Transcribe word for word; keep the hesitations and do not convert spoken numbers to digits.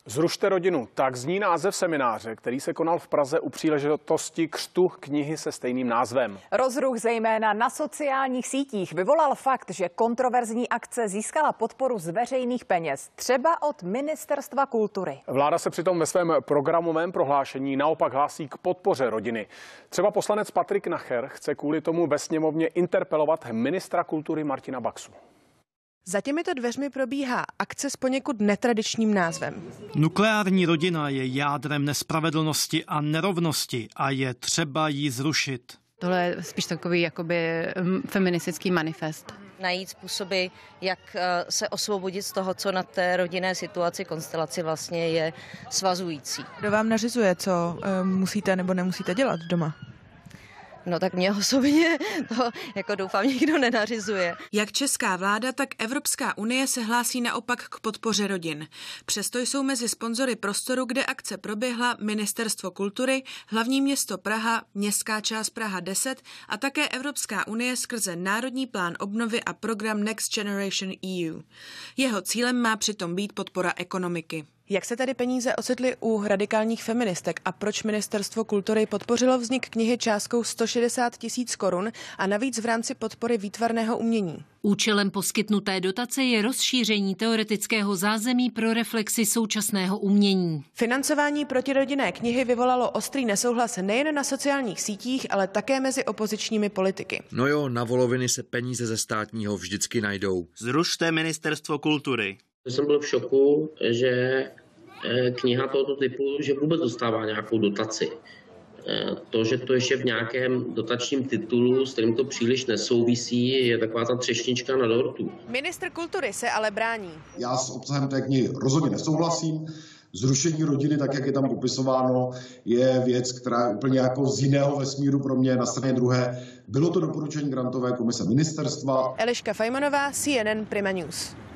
Zrušte rodinu, tak zní název semináře, který se konal v Praze u příležitosti křtu knihy se stejným názvem. Rozruch zejména na sociálních sítích vyvolal fakt, že kontroverzní akce získala podporu z veřejných peněz, třeba od Ministerstva kultury. Vláda se přitom ve svém programovém prohlášení naopak hlásí k podpoře rodiny. Třeba poslanec Patrik Nacher chce kvůli tomu ve sněmovně interpelovat ministra kultury Martina Baxu. Za těmito dveřmi probíhá akce s poněkud netradičním názvem. Nukleární rodina je jádrem nespravedlnosti a nerovnosti a je třeba ji zrušit. Tohle je spíš takový jakoby feministický manifest. Najít způsoby, jak se osvobodit z toho, co na té rodinné situaci, konstelaci vlastně je svazující. Kdo vám nařizuje, co musíte nebo nemusíte dělat doma? No tak mě osobně to jako doufám nikdo nenařizuje. Jak česká vláda, tak Evropská unie se hlásí naopak k podpoře rodin. Přesto jsou mezi sponzory prostoru, kde akce proběhla, Ministerstvo kultury, hlavní město Praha, městská část Praha deset a také Evropská unie skrze Národní plán obnovy a program Next Generation E U. Jeho cílem má přitom být podpora ekonomiky. Jak se tady peníze ocitly u radikálních feministek a proč Ministerstvo kultury podpořilo vznik knihy částkou sto šedesát tisíc korun a navíc v rámci podpory výtvarného umění? Účelem poskytnuté dotace je rozšíření teoretického zázemí pro reflexi současného umění. Financování protirodinné knihy vyvolalo ostrý nesouhlas nejen na sociálních sítích, ale také mezi opozičními politiky. No jo, na voloviny se peníze ze státního vždycky najdou. Zrušte Ministerstvo kultury. Jsem byl v šoku, že kniha tohoto typu, že vůbec dostává nějakou dotaci. To, že to ještě v nějakém dotačním titulu, s kterým to příliš nesouvisí, je taková ta třešnička na dortu. Ministr kultury se ale brání. Já s obsahem té knihy rozhodně nesouhlasím. Zrušení rodiny, tak jak je tam popisováno, je věc, která je úplně jako z jiného vesmíru pro mě. Na straně druhé bylo to doporučení grantové komise ministerstva. Eliška Fajmanová, C N N Prima News.